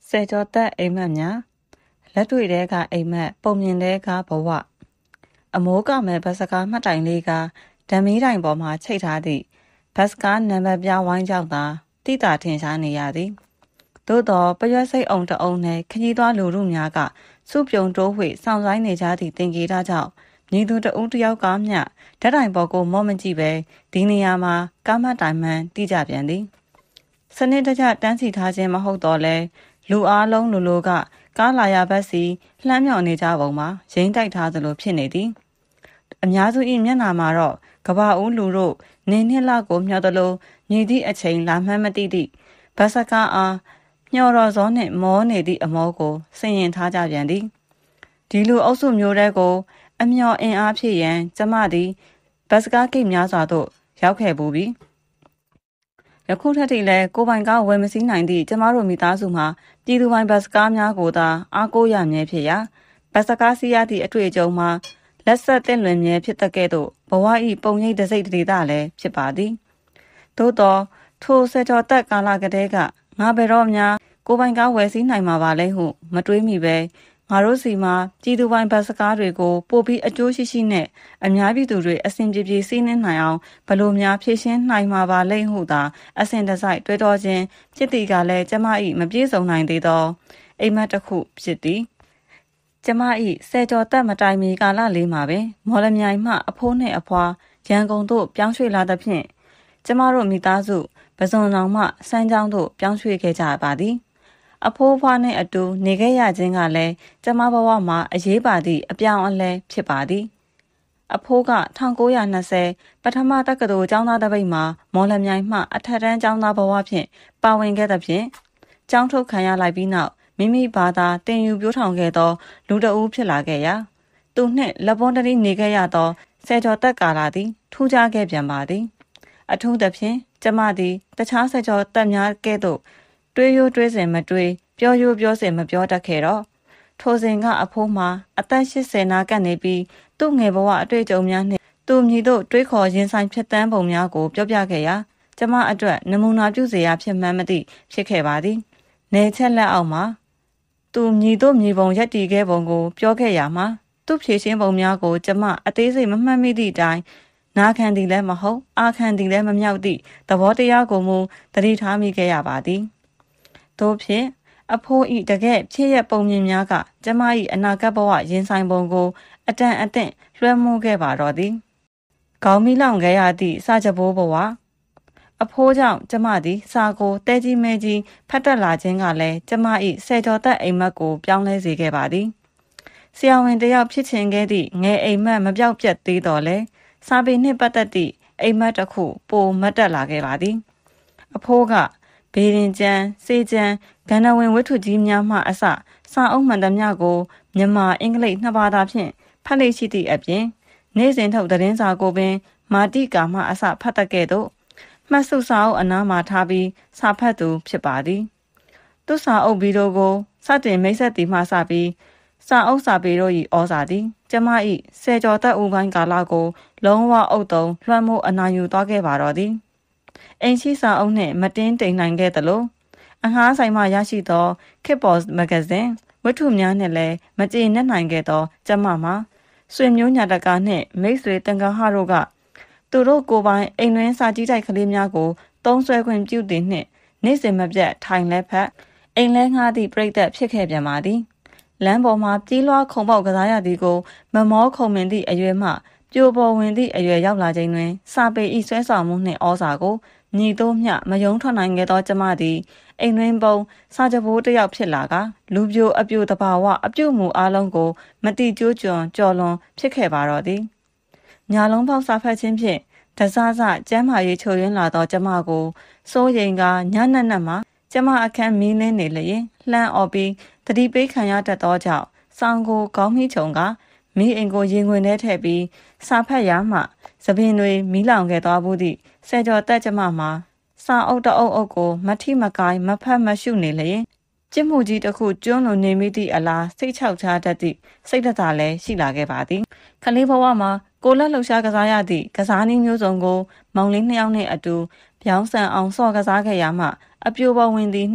ဆယ်ကျော်သက်အိမ်မက်များလက်တွေ့တဲကအိမ်မက်ပုံမြင်တဲကဘဝအမိုးကမဲ့ဘတ်စကားမှတ်တိုင်လေးကဓမီတိုင်ပေါ်မှာချိတ်ထားသည့်ဘတ်စကားနံပါတ်ပြဝိုင်းကြောင့်သာတိတာထင်ရှားနေရသည်သို့သောပရွက်စိတ်အောင်တအုံနှင့်ခကြီးသွားလူလူများကစုပြုံတိုးဝှေ့ဆောင်ဆိုင်နေကြသည့်တင်ကြေတာကြောင့်ညီသူတဦးတယောက်ကမျှဓာတ်တိုင်ပေါ်ကိုမော့မကြည့်ပဲဒီနေရာမှာကားမှတ်တိုင်မှန်တိကြပြန်သည်စနစ်တကျတန်းစီထားခြင်းမဟုတ်တော့လဲလူအားလုံးလူလိုကကားလာရဘက်စီလှမ်းမြောင်နေကြပုံမှာရင်းတိုက်ထားသလိုဖြစ်နေသည်အများစု၏မျက်နှာမှာတော့ကဘာဦးလူတို့နေနှစ်လောက်ကိုမျှော်သလိုမြည်သည့်အချိန်လာမှန်းမသိသည့်ဘတ်စကားအားမျှော်တော်စောနှင့်မောနေသည့်အမောကိုဆင်ရင်ထားကြပြန်သည်ဒီလူအုပ်စုမျိုးတဲကိုအမျှော်အင်အားဖြစ်ရန်ကျမသည်ဘတ်စကားကိတ်များစွာသို့ရောက်ခဲ့ပူပြီယခုထက်ထိလည်းကိုပိုင်ကားဝယ်မစည်းနိုင်သည့်ကျမတို့မိသားစုမှာပြည်သူပိုင်ဘတ်စကားများကိုသာအားကိုးရမြဲဖြစ်ရာဘတ်စကားစီးရသည့်အတွေ့အကြုံမှာလက်ဆက်တင်လွင်မြဲဖြစ်တဲ့ကဲ့သို့ဘဝ၏ပုံရိပ်တစိတ်တဒေသလည်းဖြစ်ပါသည်သို့သောထိုဆယ်ကျော်သက်ကာလကတည်းကငါဘယ်တော့များကိုပိုင်ကားဝယ်စည်းနိုင်မှာပါလဲဟုမတွေးမိပဲငါတို့စီမှာပြည်သူပိုင်ဘတ်စကားတွေကိုပို့ပြီးအကျိုးရှိရှိနဲ့အများပြည်သူတွေအစဉ်ပြေပြေစီးနှင်းနိုင်အောင်ဘလို့များဖြည့်ရှင်းနိုင်မှာပါလိမ့်ဟုသာအစဉ်တစိုက်တွေးတောခြင်းဖြစ်သည်ကလည်းကျမ၏မပြေဆုံးနိုင်သေးသောအိမ်မက်တစ်ခုဖြစ်သည်ကျမ၏ဆယ်ကျော်သက်မတိုင်မီကာလလေးမှာပင်မော်လမြိုင်မှအဖိုးနှင့်အဖွာရန်ကုန်သို့ပြောင်းရွှေ့လာသဖြင့်ကျမတို့မိသားစုပဇွန်ဆောင်မှစမ်းချောင်းသို့ပြောင်းရွှေ့ခဲ့ကြပါသည်အဖိုးဖွားနှင့်အတူနေခဲ့ရခြင်းကလည်းကျမဘဝမှာအရေးပါသည့်အပြောင်းအလဲဖြစ်ပါသည်အဖိုးက1920ပထမတက္ကသိုလ်ကျောင်းသားတစ်ပိတ်မှာမော်လမြိုင်မှအထက်တန်းကျောင်းသားဘဝဖြင့်ပါဝင်ခဲ့သဖြင့်ကျောင်းထုတ်ခံရလိုက်ပြီးနောက်မိမိဘာသာတင်ယူပြောထောင်ခဲ့သောလူတဦးဖြစ်လာခဲ့ရာသူနှင့်လက်ပွန်းတည်းနေခဲ့ရသောဆယ်ကျော်သက်ကာလသည်ထူးခြားခဲ့ပြန်ပါသည်အထူးသဖြင့်ကျမသည်တခြားဆယ်ကျော်သက်များကဲ့သို့တွေးရိုးတွေးစင်မတွေးပြောရိုးပြောစင်မပြောတတ်ခဲ့တော့ထိုစဉ်ကအဖိုးမှာအသက်80နာကပ်နေပြီးသူ့ငယ်ဘဝအတွေ့အကြုံများနှင့်သူမြည်တို့တွေးခေါ်ရင်ဆိုင်ဖြစ်တမ်းပုံများကိုပြောပြခဲ့ရာကျမအတွက်နမူနာပြုစေရာဖြစ်မှန်းမသိဖြစ်ခဲ့ပါသည်နေချက်လက်အောက်မှာသူမြည်တို့မြည်ပုံရက်တီခဲ့ပုံကိုပြောခဲ့ရမှာသူ့ဖြည့်ရှင်းပုံများကိုကျမအသေးစိတ်မမှတ်မိသည့်အတိုင်းနာခံသည်လည်းမဟုတ်အာခံသည်လည်းမမြောက်သည့်သဘောတရားကိုမူသတိထားမိခဲ့ရပါသည်တို့ဖြင့်အဖိုးဤတကယ်ဖြစ်ရပုံမြင်များကကျမ၏အနာဂတ်ဘဝရင်ဆိုင်ပုံကိုအတန်အသင့်လွှမ်းမိုးခဲ့ပါတော့သည်ခေါင်းမီလောင်ခဲ့ရသည့်စာကြပိုးဘဝအဖိုးကြောင့်ကျမသည်စာကိုတဲကြီးမဲကြီးဖတ်တက်လာခြင်းကလည်းကျမ၏ဆယ်ကျော်သက်အိမ်မက်ကိုပြောင်းလဲစေခဲ့ပါသည်ဆရာဝန်တယောက်ဖြစ်ချင်ခဲ့သည့်ငယ်အိမ်မက်မပြောက်ပြတ်သေးတော့လဲစာပေနှင့်ပတ်သက်သည့်အိမ်မက်တစ်ခုပိုမတ်တက်လာခဲ့ပါသည်အဖိုးကဘေးရင်ကျန်းစေကျန်းဂန္ဓဝင်ဝတ္ထုကြီးများမှအစစာအုပ်မှန်သမျှကိုမြန်မာအင်္ဂလိပ်နှစ်ဘာသာဖြင့်ဖတ်လေ့ရှိသည့်အပြင်နေ့စဉ်ထုတ်သတင်းစာကိုပင်မာတိကာမှအစဖတ်တတ်ခဲ့သို့မှတ်စုစာအုပ်အနားမှာထားပြီးစာဖတ်သူဖြစ်ပါသည်သူစာအုပ်ဗီဒီယိုကိုစတင်မိတ်ဆက်သည်မှစပြီးစာအုပ်စာပေတို့၏ဩဇာသည်ကျမ၏ဆယ်ကျော်သက်ဦးပိုင်းကာလကိုလုံးဝအုပ်တုံလွှမ်းမိုးအနာယူသွားခဲ့ပါတော့သည်အိမ်ရှိစာအုပ်နှင့်မတင်းတိမ်နိုင်ခဲ့သလိုအငှားဆိုင်မှရရှိသောခေတ်ပေါ်မဂ္ဂဇင်းဝတ္ထုများနှင့်လည်းမကျေနပ်နိုင်ခဲ့သောကျမမှာဆွေမျိုးညာတကာနှင့်မိတ်ဆွေတန်ခါဟတို့ကသူတို့ကိုယ်ပိုင်အိမ်တွင်းစာကြည့်တိုက်ကလေးများကိုသုံးဆွဲခွင့်ပြုသည်နှင့်နေ့စဉ်မပြတ်ထိုင်လဲဖက်အိမ်လဲငှားသည့်ပြိတ္တဖြစ်ခဲ့ပြန်ပါသည်လမ်းပေါ်မှာပြေးလွှားခုန်ပေါက်ကစားရသည်ကိုမမောခုန်မင်သည့်အရွယ်မှပြိုပေါ်ဝင်သည့်အရွယ်ရောက်လာခြင်းတွင်စာပေဤဆွဲဆောင်မှုနှင့်ဩဇာကိုညီတို့မျှမယုံထွက်နိုင်ခဲ့သောကျမသည်အိမ်တွင်ပုံစာကြပိုးတစ်ယောက်ဖြစ်လာကလူပြိုအပြိုတဘာဝအပြုတ်မှုအလုံးကိုမတိကျိုးကျွံကြော်လွန်ဖြစ်ခဲ့ပါတော့သည်ညာလုံးပေါက်စာဖတ်ခြင်းဖြင့်တစစကျမ်းမာရေးချိုရင်းလာသောကျမကိုစိုးရိမ်ကညနက်နက်မှကျမအခန်းမီးလင်းနေလျင်လှမ်းအော်ပြီးတတိပိတ်ခံရတတ်သောကြောင့်စောင်းကိုခေါင်းမိချုံကမိအိမ်ကိုရင်ခွင်ထဲထည့်ပြီးစာဖတ်ရမှသပင်တွေမီးလောင်ခဲ့သွားဘူးသည့်ဆယ်ကျော်သက်ကျမမှာစာအုပ်တအုပ်အုပ်ကိုမထိမကိုင်းမဖတ်မရှုနေလျင်ကျင့်မှုကြီးတစ်ခုကျွန်းလိုနေမိသည့်အလားစိတ်ချောက်ချတတ်သည့်စိတ်ဓာတ်လည်းရှိလာခဲ့ပါသည်ခလေးဘဝမှာကိုလက်လှူရှားကစားရသည့်ကစားနည်းမျိုးစုံကိုမောင်လေးနှစ်ယောက်နှင့်အတူပြောင်းဆန်အောင်ဆော့ကစားခဲ့ရမှအပြိုပေါ်ဝင်သည်နှင့်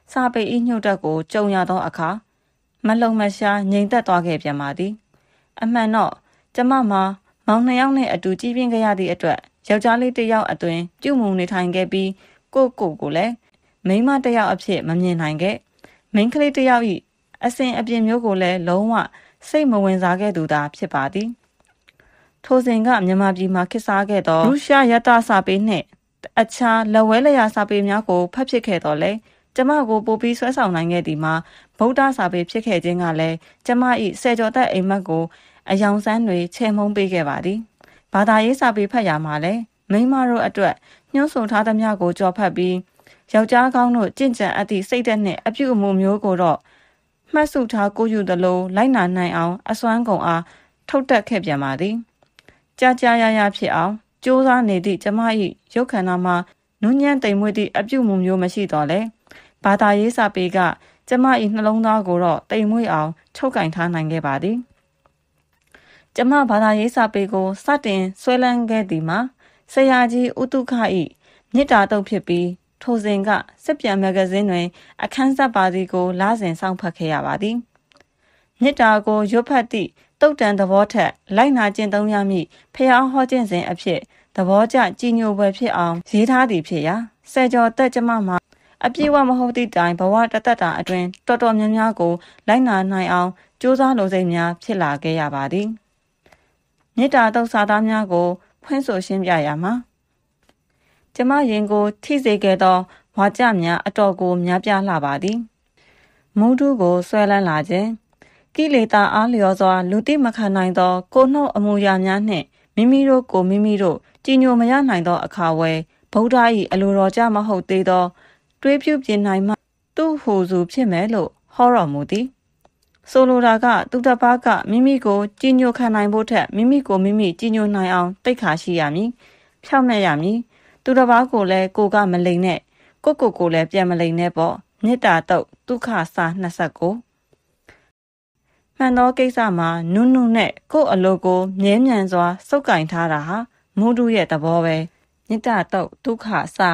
စာပေဤညှို့တက်ကိုကြုံရသောအခါမလုံမရှားငြိမ်သက်သွားခဲ့ပြန်ပါသည်အမှန်တော့ကျမမှာမောင်နှစ်ယောက်နဲ့အတူကြည်ပြင်းခဲ့ရသည့်အတွက်ယောက်ျားလေးတစ်ယောက်အတွင်ပြုမှုနေထိုင်ခဲ့ပြီးကိုလည်းမိန်းမတစ်ယောက်အဖြစ်မမြင်နိုင်ခဲ့မိန်းကလေးတစ်ယောက်၏အစဉ်အပြင်မျိုးကိုလည်းလုံးဝစိတ်မဝင်စားခဲ့သူသာဖြစ်ပါသည်ထိုစဉ်ကမြန်မာပြည်မှာခေတ်စားခဲ့သောရုရှားယတစာပေနှင့်အခြားလက်ဝဲလျာစာပေများကိုဖတ်ဖြစ်ခဲ့တော်လဲကျမကိုပို့ပြီးဆွဲဆောင်နိုင်ခဲ့သည်မှာဗုဒ္ဓစာပေဖြစ်ခဲ့ခြင်းကလည်းကျမ၏ဆယ်ကျော်သက်အိမ်မက်ကိုအယောင်ဆန်းတွေချဲ့မှုန်းပေးခဲ့ပါသည်ဘာသာရေးစာပေဖတ်ရမှာလည်းမိန်းမတို့အတွက်ညှို့ဆိုထားသမျှကိုကြော်ဖတ်ပြီးယောက်ျားကောင်းတို့ကြင့်ကြံအပ်သည့်စိတ်သက်နှင့်အပြုအမူမျိုးကိုတော့မှတ်စုထားကိုယူသလိုလိုက်နာနိုင်အောင်အစွမ်းကုန်အားထုတ်တက်ခဲ့ပြန်ပါသည်ကြာရဖြစ်အောင်ကြိုးစားနေသည့်ကျမ၏ရုပ်ခန္ဓာမှာနူးညံ့တိမ်မွေ့သည့်အပြုအမူမျိုးမရှိတော့လေဘာသာရေးစာပေကကျမ၏နှလုံးသားကိုတော့တိမ်မွေ့အောင်ချုပ်ကင်ထားနိုင်ခဲ့ပါသည်ကျမဘာသာရေးစာပေကိုစတင်ဆွဲလန်းခဲ့သည်မှာဆရာကြီးဥတုခ၏မြစ်တာတုတ်ဖြစ်ပြီးထိုစဉ်ကစစ်ပြန်မဂ္ဂဇင်းတွင်အခန်းဆက်ပါစီကိုလစဉ်စောင့်ဖတ်ခဲ့ရပါသည်မြစ်တာကိုရွတ်ဖတ်သည့်တုတ်တန်သဘောထက်လိုက်နာကျင့်သုံးရမည့်ဖျားဟောခြင်းစဉ်အဖြစ်သဘောကျကြည်ညိုပွဲဖြစ်အောင်ရေးထားသည်ဖြစ်ရာဆယ်ကျော်သက်ကျမမှာအပြည့်အဝမဟုတ်သည့်တိုင်ဘဝတသက်တာအတွင်းတော်တော်များများကိုလိုက်နာနိုင်အောင်ကြိုးစားလိုစိတ်များဖြစ်လာခဲ့ရပါသည်မေတ္တာတုတ်စာသားများကိုဖွင့်ဆိုရှင်းပြရမှာကျမရင်ကိုထိစေခဲ့သောဝါကြများအတော်ကိုများပြားလှပါသည်မူးတူးကိုဆွဲလန်းလာခြင်းကိလေသာအားလျော်စွာလူသိမခံနိုင်သောကိုနှုတ်အမူအရာများနှင့်မိမိတို့ကြည်ညိုမရနိုင်သောအခါဝယ်ဗုဒ္ဓ၏အလိုတော်ကြမဟုတ်သေးသောတွေးပြုပြင်နိုင်မှသူ့ဟူစုဖြစ်မယ်လို့ဟောတော်မူသည်ဆိုလိုတာကသူတစ်ပါးကမိမိကိုကြည်ညိုခံနိုင်ဖို့ထက်မိမိကိုကြည်ညိုနိုင်အောင်တိတ်ခါရှိရမည်ဖြောင့်မတ်ရမည်သူတစ်ပါးကိုလည်းကိုကမလိမ်နဲ့ကိုလည်းပြန်မလိမ်နဲ့ပေါ့မေတ္တာတုတ်ဒုက္ခစာ29မှန်သောကိစ္စမှာနုနဲ့ကို့အလိုကိုမြဲမြံစွာစုပ်ကင်ထားတာဟာမုဒုရဲ့သဘောပဲမေတ္တာတုတ်ဒုက္ခစာ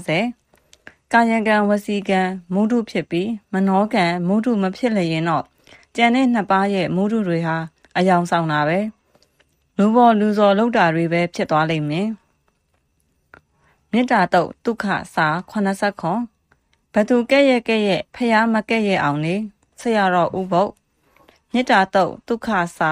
50ကာယကံဝစီကံမုဒုဖြစ်ပြီးမနောကံမုဒုမဖြစ်လျင်တော့ကျန်တဲ့နှစ်ပါးရဲ့မုဒုတွေဟာအယောင်ဆောင်တာပဲလူပေါ်လူစော်လောက်တာတွေပဲဖြစ်သွားလိမ့်မယ်မေတ္တာတုတ်ဒုက္ခစာ89ဘသူကဲ့ရဲ့ဖျားမကဲ့ရဲ့အောင်လေဆရာတော်ဥပုပ်မေတ္တာတုတ်ဒုက္ခစာ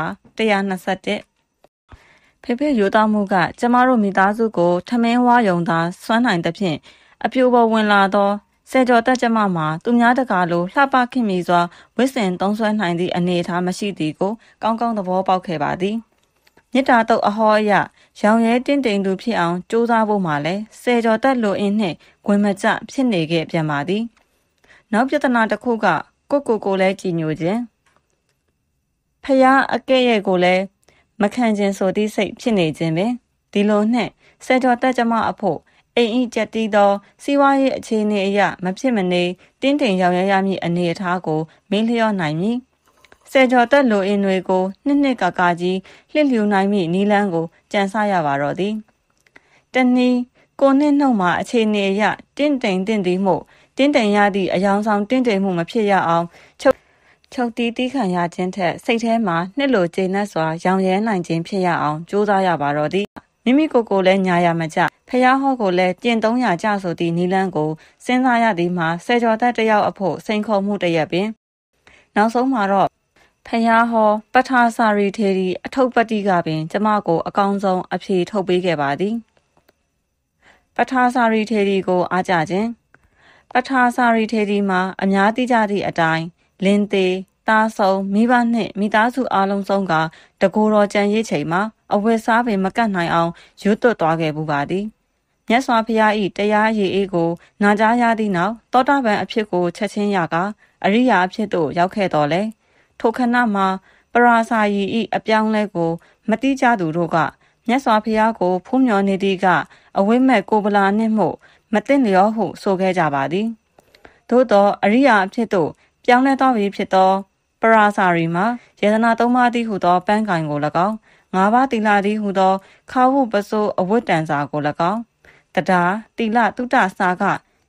121ဖေရိုးသားမှုကကျမတို့မိသားစုကိုထမင်းဝါယုံသာစွမ်းနိုင်သဖြင့်အပြိုပေါ်ဝင်လာသောဆယ်ကျော်သက်ကျမမှာသူများတကာလိုလှပခင်မီစွာဝစ်စင်သုံးဆွဲနိုင်သည့်အနေအထားမရှိသည်ကိုကောင်းကောင်းသဘောပေါက်ခဲ့ပါသည်မေတ္တာတုတ်အဟောအရရောင်ရဲတင့်တယ်သူဖြစ်အောင်ကြိုးစားဖို့မှလည်းဆယ်ကျော်သက်လိုအင်းနှင့်ဝင်မကျဖြစ်နေခဲ့ပြန်ပါသည်နောက်ပြဿနာတစ်ခုကကိုလည်းကြည်ညိုခြင်းဖျားအကဲ့ရဲ့ကိုလည်းမခံခြင်းဆိုသည့်စိတ်ဖြစ်နေခြင်းပဲဒီလိုနှင့်ဆယ်ကျော်သက်ကျမအဖို့အိမ်ဤကြက်တီးသောစီးပွားရေးအခြေအနေအရမဖြစ်မနေတင်းတင်ရောင်ရရမည့်အနေအထားကိုမင်းလျော့နိုင်မည်ဆယ်ကျော်သက်လိုအင်းတွေကိုနှစ်ကာကြီးလှစ်လျူနိုင်မည့်နီလန်းကိုကြံစရပါတော့သည်တနည်းကိုနှင့်နှုတ်မှာအခြေအနေအရတင်းတိမ်သည်မှုတင်းတိမ်ရသည့်အယောင်ဆောင်တင်းတိမ်မှုမဖြစ်ရအောင်ချုပ်တီးခံရခြင်းထက်စိတ်ထဲမှာနှစ်လိုကျေနပ်စွာရောင်ရဲနိုင်ခြင်းဖြစ်ရအောင်ကြိုးစားရပါတော့သည်မိမိကိုယ်လည်းညာရမကြဖျားဟောကိုလည်းကျင့်300ကျဆိုသည့်နီလန်းကိုစဉ်းစားရသည်မှာဆယ်ကျော်သက်တစ်ယောက်အဖို့စိန်ခေါ်မှုတစ်ရက်ပင်နောက်ဆုံးမှာတော့ဖျားဟောပထာစာရီထေရီအထုပ်ပတိကပင်ကျမကိုအကောင်းဆုံးအဖြေထုတ်ပေးခဲ့ပါသည်ပထာစာရီထေရီကိုအားကြခြင်းပထာစာရီထေရီမှာအများသိကြသည့်အတိုင်းလင်းသေးသားဆုံးမိဘနှင့်မိသားစုအားလုံးဆုံးကတကိုယ်တော်ကြံရည်ချိန်မှာအဝတ်စားပင်မကတ်နိုင်အောင်ရွတ်သွတ်သွားခဲ့ပူပါသည်မြတ်စွာဘုရား၏တရားရည်အေးကိုနာကြားရသည့်နောက်သောတာပန်အဖြစ်ကိုချက်ချင်းရကအရိယာအဖြစ်သို့ရောက်ခဲ့တော်လဲထိုခဏမှာပရာစာယီ၏အပြောင်းလဲကိုမတိကြသူတို့ကမြတ်စွာဘုရားကိုဖူးမြော်နေသည်ကအဝိမဲ့ကိုဗလာနှင့်မှုမသိလျောဟုဆိုခဲ့ကြပါသည်သို့သောအရိယာအဖြစ်သို့ပြောင်းလဲသွားပြီဖြစ်သောပရာစာရီမှာယေဒနာ3ပါးသည်ဟုသောပန်းကင်ကို၎င်း5ပါးသီလသည်ဟုသောခါဝုပစိုးအဝတ်တန်စာကို၎င်းတရားသီလတုတ္တစာက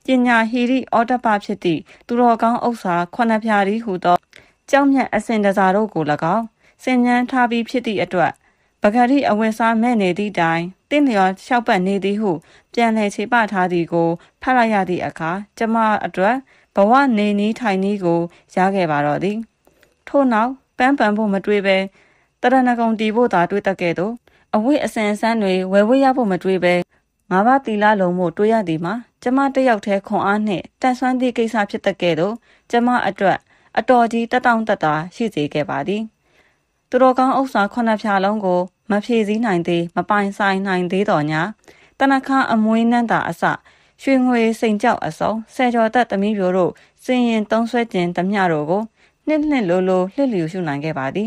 ပညာဟီရိဩတ္တပဖြစ်သည့်သူတော်ကောင်းဥစ္စာခုနှစ်ဖြာရီဟုသောကြောင့်မြတ်အစဉ်တစားတို့ကို၎င်းစင်ញံထားပြီးဖြစ်သည့်အတွက်ပဂရိအဝတ်စားမဲ့နေသည့်တိုင်တင့်လျော်လျှောက်ပတ်နေသည်ဟုပြန်လည်ခြေပထားသည်ကိုဖတ်လိုက်ရသည့်အခါကျမအတွက်ဘဝနေနည်းထိုင်နည်းကိုရခဲ့ပါတော့သည်ထို့နောက်ပန်းပန်ဖို့မတွေးပဲတရဏဂုံတီဖို့သာတွေးတတ်ခဲ့သို့အဝိအစင်ဆန်းတွေဝယ်ဝေးရဖို့မတွေးပဲငါးပါးသီလလုံးမှုတွေးရသည်မှာကျမတယောက်တည်းခွန်အားနှင့်တန်ဆွမ်းသည့်ကိစ္စဖြစ်တတ်ခဲ့သို့ကျမအတွက်အတော်ကြီးတတောင့်တတာရှိစေခဲ့ပါသည်သူတော်ကောင်းဥစ္စာခုနှစ်ဖြာလုံးကိုမဖြည့်ဆည်းနိုင်သေးမပိုင်ဆိုင်နိုင်သေးတော်ညာတနခါအမွေးနှံ့တာအစရွှေငွေစိန်ကြောက်အစုံဆယ်ကျော်သက်သမီးပြိုတို့စင်ရင်သုံးဆွဲခြင်းသမျှတို့ကိုနှစ်လိုလိုလှစ်လျူရှုနိုင်ခဲ့ပါသည်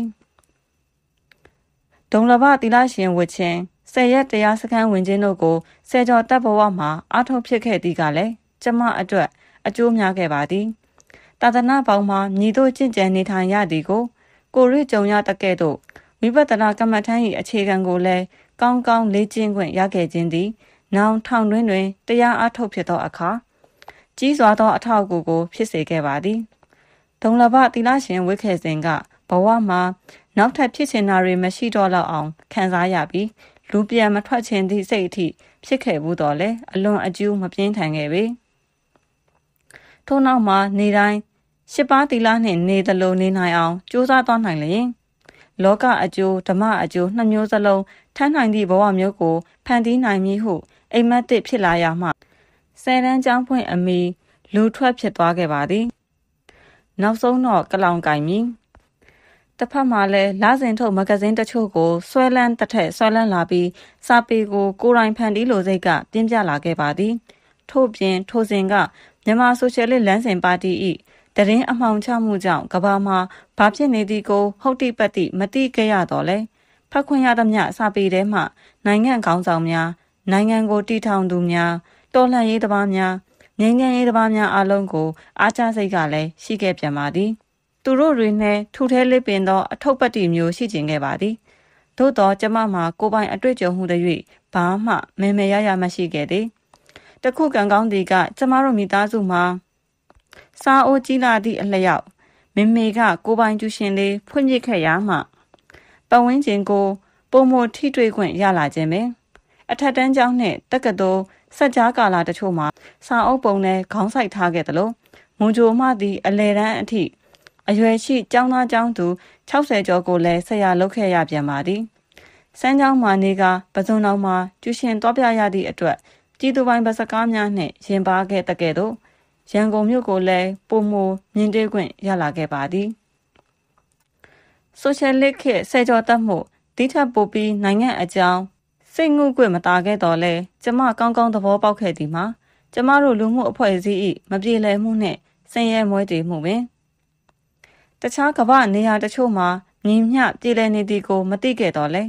ဒုံလဘသီလရှင်ဝတ်ခြင်းဆယ်ရက်တရားစခန်းဝင်ခြင်းတို့ကိုဆယ်ကျော်သက်ဘဝမှာအားထုတ်ဖြစ်ခဲ့သည်ကလည်းကျမအတွက်အကျိုးများခဲ့ပါသည်သာသနာပေါင်းမှာမြည်တို့ကျင့်ကြံနေထိုင်ရသည်ကိုရိကြုံရတကဲ့သို့ဝိပဿနာကမ္မထမ်း၏အခြေခံကိုလည်းကောင်းကောင်းလေ့ကျင့်ခွင့်ရခဲ့ခြင်းသည်နောင်ထောင်တွင်တရားအားထုတ်ဖြစ်သောအခါကြီးစွာသောအထောက်အကူကိုဖြစ်စေခဲ့ပါသည်ဒုံလဘသီလရှင်ဝိခေစဉ်ကဘဝမှာနောက်ထပ်ဖြစ်ချင်တာတွေမရှိတော့လောက်အောင်ခံစားရပြီးလူပြန်မထွက်ချင်သည့်စိတ်အထိဖြစ်ခဲ့ဘူးတော့လေအလွန်အကျူးမပြင်းထန်ခဲ့ပေထို့နောက်မှာနေတိုင်းရှစ်ပါးသီလနှင့်နေသလိုနေနိုင်အောင်ကြိုးစားသွားနိုင်လျင်လောကအကျိုးဓမ္မအကျိုးနှစ်မျိုးစလုံးထမ်းနိုင်သည့်ဘဝမျိုးကိုဖန်တီးနိုင်မည်ဟုအိမ်မက်တစ်ဖြစ်လာရမှဆယ်တန်းကျောင်းဖွင့်အမီလူထွက်ဖြစ်သွားခဲ့ပါသည်နောက်ဆုံးတော့ကလောင်ကင်မီတစ်ဖက်မှာလည်းလစဉ်ထုတ်မဂ္ဂဇင်းတချို့ကိုဆွဲလန်းတစ်ထက်ဆွဲလန်းလာပြီးစာပေကိုကိုယ်တိုင်ဖန်တီးလိုစိတ်ကပြင်းပြလာခဲ့ပါသည်ထို့ပြင်ထိုစဉ်ကမြန်မာဆိုရှယ်လစ်လမ်းစဉ်ပါတီ၏တရင်အမှောင်ချမှုကြောင့်ကဘာမှာဘာဖြစ်နေသည်ကိုဟုတ်တိပတ်တိမတိခဲ့ရတော့လဲဖတ်ခွင့်ရသမျှစာပေထဲမှနိုင်ငံခေါင်းဆောင်များနိုင်ငံကိုတည်ထောင်သူများတော်လှန်ရေးသမားများငြိမ်းချမ်းရေးသမားများအလုံးကိုအားကျစိတ်ကလည်းရှိခဲ့ပြန်ပါသည်သူတို့တွေနဲ့ထူထဲလေးပင်သောအထုပ်ပတ်တိမျိုးရှိကျင်ခဲ့ပါသည်သို့တော့ကျမမှာကိုပိုင်အတွေ့အကြုံမှုတွေ၍ဘာမှမဲရရမရှိခဲ့သည်တခုကံကောင်းသည်ကကျမတို့မိသားစုမှာစားအိုးကြီးလာသည့်အလျောက်မမေကကိုပိုင်ကျူရှင်လေးဖွင့်ပြခဲ့ရမှပတ်ဝန်းကျင်ကိုပုံမထိတွေ့ခွင့်ရလာခြင်းပဲအထက်တန်းကျောင်းနှင့်တက္ကသိုလ်စက်ကြားကာလတချို့မှာစာအုပ်ပုံနဲ့ခေါင်းဆိုင်ထားခဲ့သလိုမွန်ဂျိုမှသည့်အလဲတန်းအထိအရွယ်ရှိကျောင်းသားကျောင်းသူ60ကျော်ကိုလည်းဆက်ရလုပ်ခဲ့ရပြန်ပါသည်စမ်းကျောင်းမှာနေကပဇွန်တော်မှာကျူရှင်သွားပြရသည့်အတွက်ပြည်သူပိုင်ဗစကားများနှင့်ရင်ပါခဲ့တကဲ့သို့ရန်ကုန်မြို့ကိုလည်းပုံမမြင်တွေ့ခွင့်ရလာခဲ့ပါသည်ဆိုရှယ်လစ်ခေတ်ဆယ်ကျော်သက်မှုဒီထက်ပိုပြီးနိုင်ငံအကြောင်းစိတ်ငုကွမတာခဲ့တော့လဲကျမကောင်းကောင်းသဘောပေါက်ခဲ့သည်မှာကျမတို့လူမှုအဖွဲ့အစည်း၏မပြေလည်မှုနှင့်ဆင်းရဲမွဲတေမှုပင်တခြားကမ္ဘာနေရာတချို့မှာညီမျှပြေလည်နေသည်ကိုမသိခဲ့တော့လဲ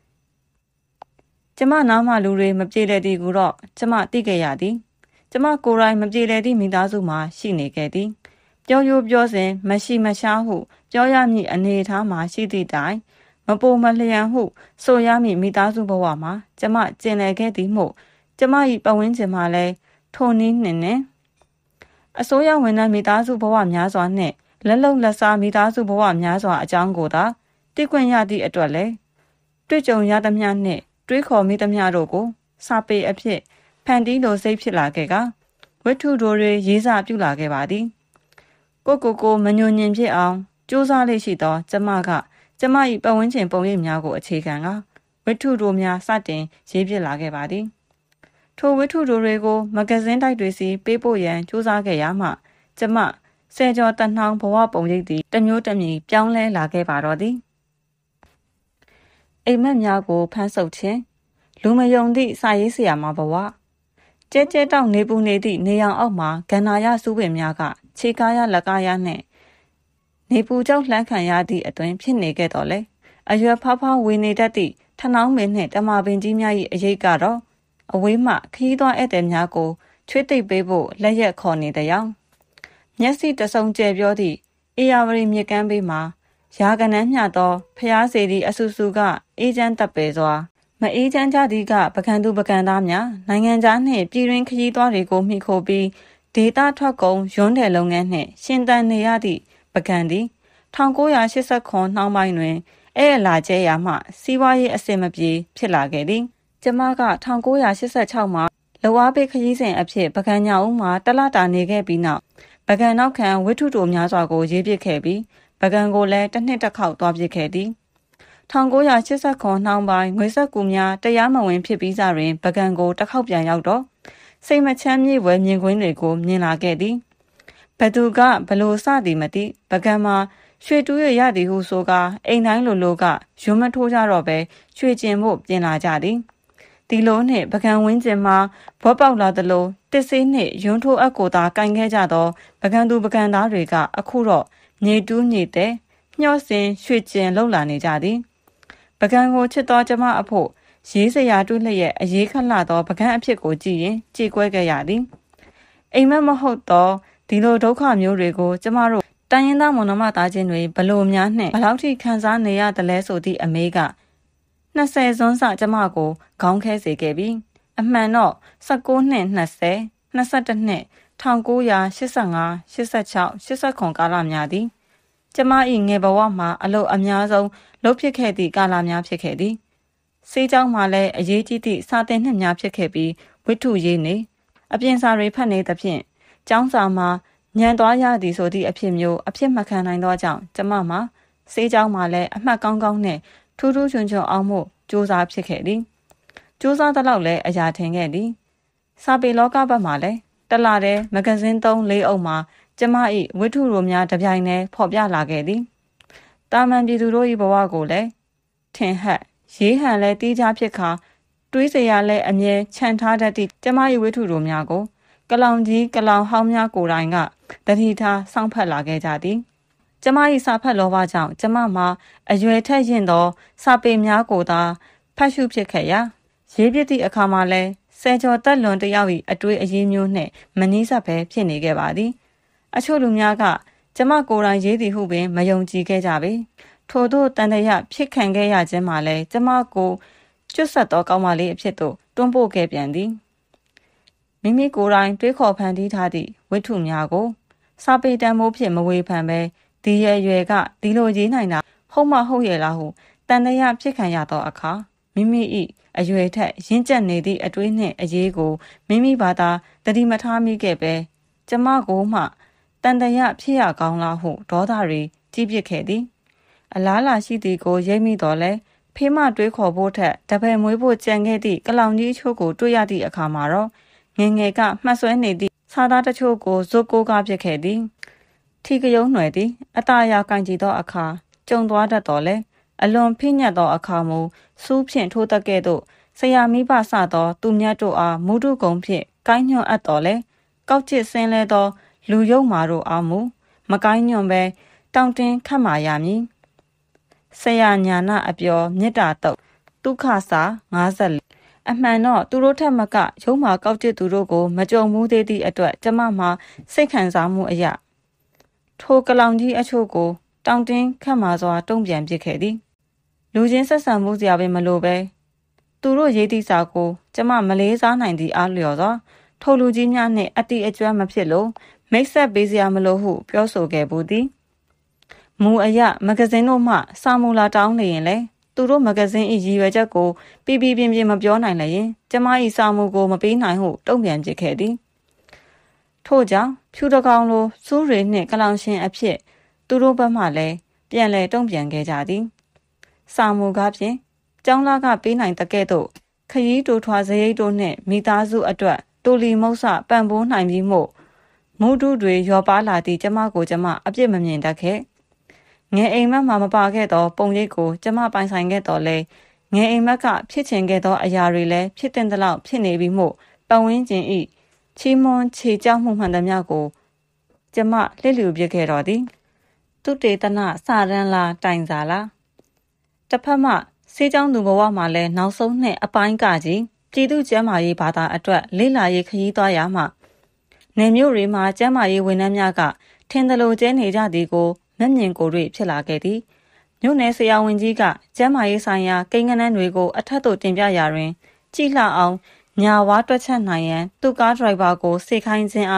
ကျမနားမှလူတွေမပြေလည်သည်ကိုတော့ကျမသိခဲ့ရသည်ကျမကိုယ်တိုင်မပြေလည်သည့်မိသားစုမှာရှိနေခဲ့သည်ပြောရိုးပြောစဉ်မရှိမရှားဟုပြောရမည့်အနေအထားမှာရှိသည့်တိုင်မပိုမလျံဟုဆိုရမည့်မိသားစုဘဝမှာကျမကျင်လည်ခဲ့သည်မို့ကျမ၏ပတ်ဝန်းကျင်မှာလည်းထိုနည်းနှင့်အစိုးရဝန်ထမ်းမိသားစုဘဝများစွာနှင့်လက်လုံလက်စားမိသားစုဘဝများစွာအကြောင်းကိုသာသိခွင့်ရသည့်အတွက်လည်းတွေ့ကြုံရသမျှနှင့်တွေးခေါ်မိသမျှတို့ကိုစာပေအဖြစ်ဖန်တီးလိုစိတ်ဖြစ်လာခဲ့ကဝတ္ထုတို့တွေရေးစာပြုလာခဲ့ပါသည်ကိုမညွန်ညင်ဖြစ်အောင်ကြိုးစားလေးရှိသောကျမကကျမ၏ပတ်ဝန်းကျင်ပုံရိပ်များကိုအခြေခံကဝတ္ထုတို့များစတင်ရေးပြလာခဲ့ပါသည်ထိုဝတ္ထုတို့တွေကိုမဂ္ဂဇင်းတိုက်တွေစီပေးပို့ရန်ကြိုးစားခဲ့ရမှကျမဆယ်ကျော်တနှောင်းဘဝပုံရိပ်သည်တစ်မျိုးတစ်မျိုးပြောင်းလဲလာခဲ့ပါတော့သည်အိမ်မက်များကိုဖမ်းဆုပ်ခြင်းလူမယုံသည့်စာရေးဆရာမဘဝကျဲတောက်နေပူနေသည့်နေရောင်အောက်မှာဂန္ဓာရစူးပင်များကခြေကားရလက်ကားရနှင့်နေပူကြောက်လှမ်းခံရသည့်အတွင်ဖြစ်နေခဲ့တော်လဲအရွယ်ဖောက်ဝေနေတတ်သည့်ထနှောင်းပင်နှင့်တမာပင်ကြီးများ၏အရေးကတော့အဝေးမှခရီးသွားဧည့်သည်များကိုချွေးသိပ်ပေးဖို့လက်ရက်ခေါ်နေတဲ့ရောင်မျက်စိတဆုံကျဲပြောသည့်အေယာဝရီမြစ်ကမ်းဘေးမှာရာကနန်းမျှသောဖျားစေသည့်အဆူဆူကအေးချမ်းတပ်ပေစွာမအေးချမ်းကြသည့်ကပကံသူပကံသားများနိုင်ငံခြားနှင့်ပြည်တွင်းခရီးသွားတွေကိုမှီခိုပြီးဒေတာထွက်ကုန်ရွန်းတယ်လုပ်ငန်းနှင့်ရှင်သန်နေရသည့်ပကံသည်1989နှောင်းပိုင်းတွင်အဲ့လာကျဲရာမှစီးပွားရေးအဆင်မပြေဖြစ်လာခဲ့သည်ကျမက1986မှာလောအားပေးခရီးစဉ်အဖြစ်ပကံညောင်ဦးမှာတလတာနေခဲ့ပြီးနောက်ပကံနောက်ခံဝိထုတိုများစွာကိုရေးပစ်ခဲ့ပြီးပကံကိုလည်းတစ်နှစ်တစ်ခေါက်သွားပစ်ခဲ့သည်1989နှောင်းပိုင်းငွေစက်ကူများတရားမဝင်ဖြစ်ပြီးစားတွင်ပကံကိုတစ်ခေါက်ပြန်ရောက်တော့စိတ်မချမ်းမြေ့ဝဲမြင်ကွင်းတွေကိုမြင်လာခဲ့သည်ဘသူကဘလို့စသည်မသိပကံမှာရွှေတူးရရသည်ဟုဆိုကာအိမ်တိုင်းလိုကရွံမထိုးကြတော့ပဲရွှေကျင်ဖို့ပြင်လာကြသည်ဒီလိုနှင့်ပကံဝင်းကျင်မှာဘောပေါက်လာသလိုတစ်ဆေးနှင့်ရွံထိုးအပ်ကိုသာကင်ခဲ့ကြသောပကံသူပကံသားတွေကအခုတော့ညေတူးညေတဲ့ညှော့စင်ရွှေကျင်လောက်လာနေကြသည်ပကံကိုချစ်သောကျမအဖို့ရေးစရာတွေ့လျက်အရေးခလှသောပကံအဖြစ်ကိုကြည့်ရင်ကြေကွဲခဲ့ရသည်အိမ်မက်မဟုတ်သောဒီလိုဒုက္ခမျိုးတွေကိုကျမတို့တိုင်းရင်းသားမွန်နှမသားချင်းတွေဘလို့များနှင့်ဘလောက်ထိခံစားနေရသလဲဆိုသည့်အမေးက20စွန်းစကျမကိုခေါင်းခဲစေခဲ့ပြီးအမှန်တော့19နှစ်20 21နှစ်1985 86 89ကာလများသည်ကျမ၏ငယ်ဘဝမှာအလုပ်အများဆုံးလုပ်ဖြစ်ခဲ့သည့်ကာလများဖြစ်ခဲ့သည်စေးကြောင်းမှာလည်းအရေးကြီးသည့်စာသင်နှစ်များဖြစ်ခဲ့ပြီးဝိထုရေးနေအပြင်စာတွေဖတ်နေသဖြင့်ကျောင်းစာမှာညံသွားရသည်ဆိုသည့်အဖြစ်မျိုးအဖြစ်မခံနိုင်သောကြောင့်ကျမမှာစေးကြောင်းမှာလည်းအမှတ်ကောင်းကောင်းနဲ့ထူးထူးချွန်ချွန်အောင်မှုစူးစမ်းဖြစ်ခဲ့သည်စူးစမ်းသလောက်လည်းအရာထင်ခဲ့သည်စာပေလောကဘက်မှာလည်းတလတဲ့မဂဇင်း3-4အုပ်မှာကျမ၏ဝိထုရိုများတပြိုင်တည်းဖော်ပြလာခဲ့သည်တာမန်ပြည်သူတို့၏ဘဝကိုလည်းထင်ဟပ်ရေးဟန်လည်းတီးခြားဖြစ်ခါတွေးစရာလည်းအမြဲခြံထားတတ်သည့်ကျမ၏ဝိထုရိုများကိုကလောင်ကြီးကလောင်ဟောင်းများကိုယ်တိုင်ကတတိထားစောင့်ဖက်လာခဲ့ကြသည်ကျမ၏စာဖတ်လောဘကြောင့်ကျမမှာအရွယ်ထက်ရင်သောစာပေများကိုသာဖတ်ရှုဖြစ်ခဲ့ရာရေးပြသည့်အခါမှာလည်းဆယ်ကျော်တက်လွန်တယောက်၏အတွေ့အရေးမျိုးနှင့်မနီးစပ်ပဲဖြစ်နေခဲ့ပါသည်အချို့လူများကကျမကိုယ်တိုင်ရေးသည်ဟုပင်မယုံကြည်ခဲ့ကြပေထို့သောတန်တရာဖြစ်ခံခဲ့ရခြင်းမှာလည်းကျမကိုကျွတ်ဆက်သောကောင်းမလေးအဖြစ်သို့တွန်းပို့ခဲ့ပြန်သည်မိမိကိုယ်တိုင်တွေးခေါ်ဖန်တီးထားသည့်ဝိထုများကိုစာပေတန်မိုးဖြင့်မဝေဖန်ပဲဒီရဲ့ရွယ်ကဒီလိုရေးနိုင်တာဟုတ်မဟုတ်ရဲ့လားဟုတန်တရာဖြစ်ခံရသောအခါမိမိ၏အရွယ်ထက်ရင့်ကျက်နေသည့်အတွေးနှင့်အရေးကိုမိမိဘာသာတတိမထားမိခဲ့ပဲကျမကိုမှတန်တရာဖြစ်ရကောင်းလားဟုဒေါသတွေကြီးပြစ်ခဲ့သည်အလားလာရှိသည်ကိုရိပ်မိတော်လဲဖေးမတွေးခေါ်ဖို့ထက်တပည့်မွေးဖို့ကြံခဲ့သည့်ကလောင်ကြီးအချို့ကိုတွေ့ရသည့်အခါမှာတော့ငယ်ငယ်ကမှတ်ဆွဲနေသည့်စာသားတချို့ကိုဇွတ်ကိုကားဖြစ်ခဲ့သည်ထီကယုံຫນွယ်သည်အတားအရာကင်ကြည့်သောအခါကြုံသွားတတ်တော်လဲအလွန်ဖိညတ်သောအခါမူစူးဖြင့်ထိုးတက်ကဲ့သို့ဆရာမိဘစသောသူမြတ်တို့အားမုဒုကုံဖြင့်ကိုင်းညွန့်အပ်တော်လဲကောက်ချစ်ဆင်းလဲသောလူယုံမာတို့အားမူမကိုင်းညွန့်ပဲတောင့်တင်းခတ်မာရမည်ဆရာညာနာအပျော်မေတ္တာတုတ်ဒုက္ခစာ54အမှန်တော့သူတို့ထက်မကရုံးမာကောက်ချစ်သူတို့ကိုမကြုံမှုသေးသည့်အတွက်ကျမမှာစိတ်ခံစားမှုအရာထိုကလောင်ကြီးအချို့ကိုတောင့်တင်းခတ်မာစွာတုံ့ပြန်ပစ်ခဲ့သည်လူချင်းဆက်ဆံမှုစရာပဲမလိုပဲသူတို့ရေးသည့်စာကိုကျမမလေးစားနိုင်သည့်အားလျော်စွာထိုလူကြီးများနှင့်အတိအကျွမ်းမဖြစ်လို့မိတ်ဆက်ပေးစရာမလိုဟုပြောဆိုခဲ့ဘူးသည်မူအရမဂဇင်းတို့မှစာမူလာတောင်းနေရင်လေသူတို့မဂဇင်း၏ရည်ရွယ်ချက်ကိုပြပြမပြောနိုင်လည်းရင်ကျမ၏စာမူကိုမပေးနိုင်ဟုတုံ့ပြန်ပစ်ခဲ့သည်ထို့ကြောင့်ဖြူတကောင်လိုစူးတွေနှင့်ကလောင်ရှင်အဖြစ်သူတို့ဘက်မှလည်းပြန်လဲတုံ့ပြန်ခဲ့ကြသည်စာမူကားဖြင့်ကျောင်းသားကပေးနိုင်တကဲ့သို့ခရီးတိုထွားစရိတ်တို့နှင့်မိသားစုအတွက်တူလီမုတ်ဆပံ့ပိုးနိုင်ပြီးမို့မုဒုတွေရောပါလာသည့်ကျမကိုကျမအပြစ်မမြင်တတ်ခဲ့ငယ်အိမ်မက်မှာမပါခဲ့သောပုံရိပ်ကိုကျမပိုင်ဆိုင်ခဲ့တော်လဲငယ်အိမ်မက်ကဖြစ်ချင်ခဲ့သောအရာတွေလည်းဖြစ်တဲ့လောက်ဖြစ်နေပြီးမို့ပတ်ဝန်းကျင်၏ချီးမွမ်းချေကြောက်မှုမှန်သမျှကိုကျမလှစ်လျူပစ်ခဲ့တော်သည်သူတေသနစာရန်လာတိုင်စာလားတစ်ဖက်မှစေးကြောင်းသူဘဝမှာလည်းနောက်ဆုံးနှစ်အပိုင်းကကြီးပြည်သူ့ကျန်းမာရေးဘာသာအတွက်လေ့လာရေးခရီးသွားရမှနေမျိုးတွေမှာကျန်းမာရေးဝန်ထမ်းများကထင်သလိုကျဲနေကြသည်ကိုမျက်မြင်ကိုယ်တွေ့ဖြစ်လာခဲ့သည်မြို့နယ်ဆရာဝန်ကြီးကကျန်းမာရေးဆိုင်ရာကိန်းဂဏန်းတွေကိုအထက်သို့တင်ပြရာတွင်ကြည်လှအောင်ညာဝါတွက်ချက်နိုင်ရန်သူ့ကားဒရိုက်ဘာကိုစေခိုင်းခြင်းအား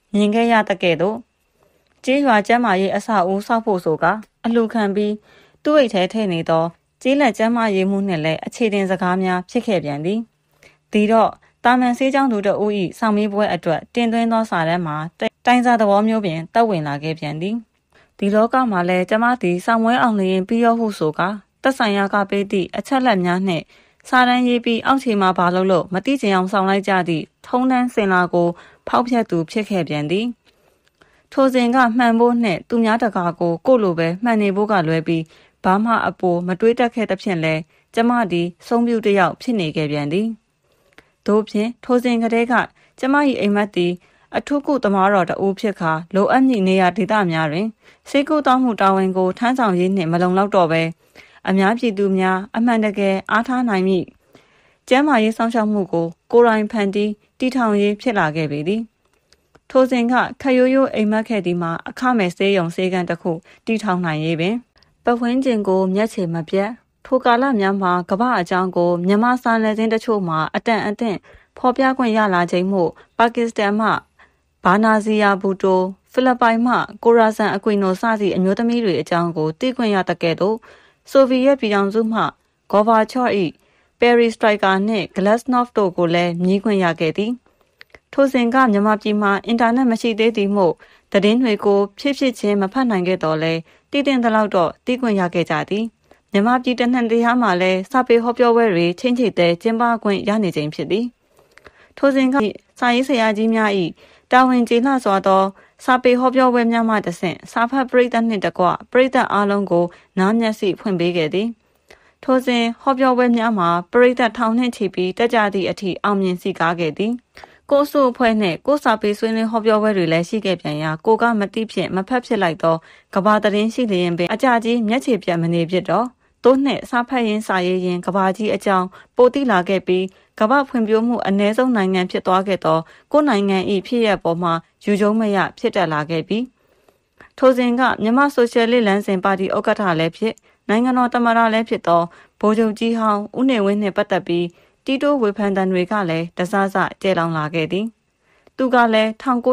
မြင်ခဲ့ရတဲ့ကဲ့သို့ကျေးရွာကျမ်းမာရေးအဆောက်အဦဆောက်ဖို့ဆိုကအလှခံပြီးသူ့အိတ်ထဲထည့်နေသောကျေးလက်ကျမ်းမာရေးမှုနှင့်လည်းအခြေတင်စကားများဖြစ်ခဲ့ပြန်သည်ဒီတော့တာမန်ဆေးကြောင်းသူတို့၏ဆောင်မေးပွဲအတွက်တင်သွင်းသောစာတမ်းမှာတိုင်းစာသဘောမျိုးပင်တက်ဝင်လာခဲ့ပြန်သည်ဒီလောကမှာလည်းကျမသည်ဆောင်ဝဲအောင်လျင်ပြီးရောဟုဆိုကသက်ဆိုင်ရာကပေးသည့်အချက်လက်များနှင့်စာတမ်းရေးပြီးအောက်ခြေမှာဘာလို့မတိကျအောင်ဆောင်လိုက်ကြသည့်ထုံးတမ်းစင်လာကိုဖောက်ဖျက်သူဖြစ်ခဲ့ပြန်သည်ထိုစဉ်ကမှန်ဖို့နှင့်သူများတကာကိုလိုပဲမှန်နေဖို့ကလွဲပြီးဘာမှအပိုမတွေးတတ်ခဲ့သဖြင့်လဲကျမသည်ဆုံးဖြူတစ်ယောက်ဖြစ်နေခဲ့ပြန်သည်တို့ဖြင့်ထိုစဉ်ကတည်းကကျမ၏အိမ်မက်သည်အထုကုသမားတော်တဦးဖြစ်ခါလိုအပ်မည့်နေရာဒေသများတွင်စေကူတောင်းမှုတာဝန်ကိုထမ်းဆောင်ရေးနှင့်မလုံလောက်တော့ပဲအများပြည်သူများအမှန်တကယ်အားထားနိုင်မည့်ကျန်းမာရေးစောင့်ရှောက်မှုကိုကိုယ်တိုင်ဖန်တီးတည်ထောင်ရေးဖြစ်လာခဲ့ပေသည်ထိုစဉ်ကခရိုးရိုးအိမ်မက်ခဲ့သည်မှာအခမဲ့ဆေးရုံဆေးကန်းတစ်ခုတည်ထောင်နိုင်ရေးပင်ပတ်ဝန်းကျင်ကိုမျက်ခြေမပြတ်ထိုကာလများမှာကမ္ဘာအကြောင်းကိုမြန်မာစာနယ်ဇင်းတချို့မှာအတန်အသင့်ဖော်ပြခွင့်ရလာခြင်းမို့ပါကစ္စတန်မှဘာနာဇီယာဘူတိုဖိလစ်ပိုင်မှကိုရာဆန်အကွီနိုစသည့်အမျိုးသမီးတွေအကြောင်းကိုသိခွင့်ရတဲ့ကဲ့သို့ဆိုဗီယက်ပြည်ထောင်စုမှဂေါ်ဘာချော့၏ပယ်ရီစထရိုက်ကာနှင့်ဂလက်စနော့ဖ်တို့ကိုလည်းမြည်ခွင့်ရခဲ့သည်ထိုစဉ်ကမြန်မာပြည်မှာအင်တာနက်မရှိသေးသည်မို့သတင်းတွေကိုဖြစ်ချင်းမဖတ်နိုင်ခဲ့တော့လဲတည်တင်သလောက်တော့သိခွင့်ရခဲ့ကြသည်မြန်မာပြည်တနင်္လာမှာလည်းစာပေဟောပြောပွဲတွေချင်းချိတဲ့ကျင်းပခွင့်ရနေခြင်းဖြစ်သည်ထိုစဉ်ကစာရေးဆရာကြီးများ၏တာဝန်ကျေနပ်စွာသောစာပေဟောပြောပွဲများမှတဆင့်စာဖတ်ပရိသတ်နှင့်တကွပရိသတ်အားလုံးကိုနားမျက်စိဖွင့်ပေးခဲ့သည်ထိုစဉ်ဟောပြောပွဲများမှာပရိသတ်ထောင်နှင့်ချီပြီးတက်ကြသည့်အထိအောင်မြင်စီကားခဲ့သည်ကိုစုအဖွဲ့နှင့်ကိုစာပေဆွေးနွေးဟောပြောပွဲတွေလည်းရှိခဲ့ပြန်ရာကိုကမတိဖြင့်မဖက်ဖြစ်လိုက်သောကဘာသတင်းရှိလျင်ပင်အကြကြီးမျက်ခြေပြတ်မနေဖြစ်တော့သို့နှင့်စာဖတ်ရင်းစာရေးရင်းကဘာကြီးအကြောင်းပိုတိလာခဲ့ပြီးကမ္ဘာဖွံ့ဖြိုးမှုအ ਨੇ ဆုံးနိုင်ငံဖြစ်သွားခဲ့သောကိုယ်နိုင်ငံ၏ဖြစ်ရပ်ပေါ်မှာယူကျုံမရဖြစ်တက်လာခဲ့ပြီးထိုစဉ်ကမြန်မာဆိုရှယ်လစ်လမ်းစဉ်ပါတီဥက္ကဋ္ဌလည်းဖြစ်နိုင်ငံတော်သမ္မတလည်းဖြစ်သောဗိုလ်ချုပ်ကြီးဟောင်းဦးနေဝင်းနှင့်ပတ်သက်ပြီးတီတိုးဝေဖန်တံတွေကလည်းတစစကျဲလောင်လာခဲ့သည်သူကလည်း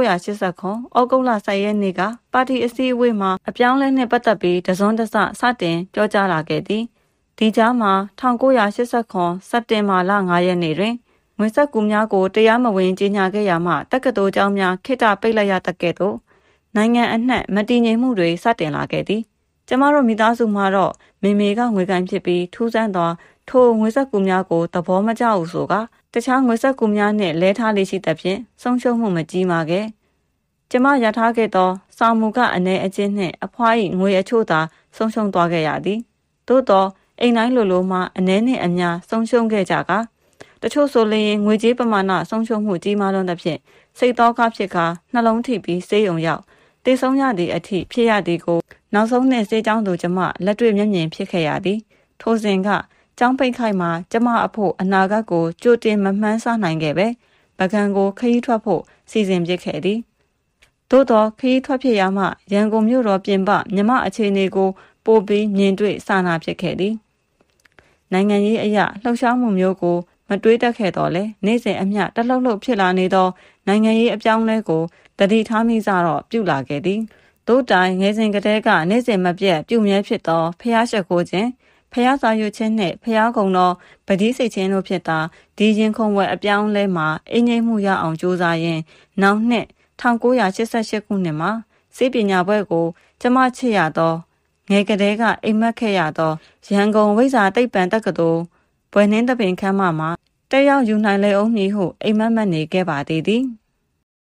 1989ဩဂုတ်လ10ရက်နေ့ကပါတီအစည်းအဝေးမှာအပြောင်းလဲနှင့်ပတ်သက်ပြီးတစွန်းတစစတင်ပြောကြားလာခဲ့သည်ဒီကြားမှာ1989စက်တင်ဘာလ9ရက်နေ့တွင်ငွေဆက်ကူများကိုတရားမဝင်ကြေညာခဲ့ရမှတက္ကသိုလ်ကျောင်းများခေတ္တပိတ်လိုက်ရတဲ့ကဲ့သို့နိုင်ငံအနှံ့မတည်ငြိမ်မှုတွေစတင်လာခဲ့သည်ကျမတို့မိသားစုမှာတော့မေကငွေကန်ဖြစ်ပြီးထူးဆန်းသောထိုငွေဆက်ကူများကိုသဘောမကျဘူးဆိုကတခြားငွေဆက်ကူများနှင့်လဲထားလေးရှိသဖြင့်ဆုံးရှုံးမှုမကြီးမာခဲ့ကျမရထားခဲ့သောစာမူကအ내အချင်းနှင့်အဖွား၏ငွေအချို့သာဆုံးရှုံးသွားခဲ့ရသည်သို့သောအိမ်တိုင်းလိုမှအ내နှင့်အများဆုံးရှုံးခဲ့ကြကာတချို့ဆိုလျင်ငွေကြေးပမာဏဆုံးရှုံးမှုကြီးမားလွန်းသဖြင့်စိတ်သောကဖြစ်ကာနှလုံးထိပြီးဆေးရုံရောက်တေဆုံးရသည့်အထိဖြစ်ရသည်ကိုနောက်ဆုံးနှင့်ဆေးကြောင်းသူကျမလက်တွေ့မျက်မြင်ဖြစ်ခဲ့ရသည်ထိုစဉ်ကကျောင်းပိတ်ခိုက်မှာကျမအဖို့အနာဂတ်ကိုကြိုတင်မမှန်းဆနိုင်ခဲ့ပဲပကံကိုခရီးထွက်ဖို့စီစဉ်ပစ်ခဲ့သည်သို့သောခရီးထွက်ဖြစ်ရမှရန်ကုန်မြို့တော်ပြင်ပမြမအခြေအနေကိုပိုပြီးမြင်တွေ့စာနာဖြစ်ခဲ့သည်နိုင်ငံရေးအရာလှုပ်ရှားမှုမျိုးကိုမတွေးတတ်ခဲ့တော့လဲနေ့စဉ်အမျှတလှုပ်လှုပ်ဖြစ်လာနေသောနိုင်ငံရေးအပြောင်းလဲကိုတတိထားမိကြတော့ပြုလာခဲ့သည်သို့တိုင်ငယ်စဉ်ကတည်းကနေ့စဉ်မပြတ်ပြုမြဲဖြစ်သောဖျားရှိခိုးခြင်းဖျားစာရွခြင်းနှင့်ဖျားကုံသောပတိစိတ်ခြင်းတို့ဖြစ်တာဒီရင်ခုံဝဲအပြောင်းလဲမှာအင်းငိမ့်မှုရအောင်ကြိုးစားရင်းနောက်နှစ်1988ခုနှစ်မှာစေပညာဘွဲ့ကိုကျမချစ်ရသောငယ်ကလေးကအိမ်မက်ခဲ့ရသောရန်ကုန်ဝိဇာသိပ္ပံတက္ကသိုလ်ဘွယ်နှင်းသပင်ခန်းမမှာတက်ရောက်ယူနိုင်လေအောင်မည်ဟုအိမ်မက်နေခဲ့ပါသေးသည်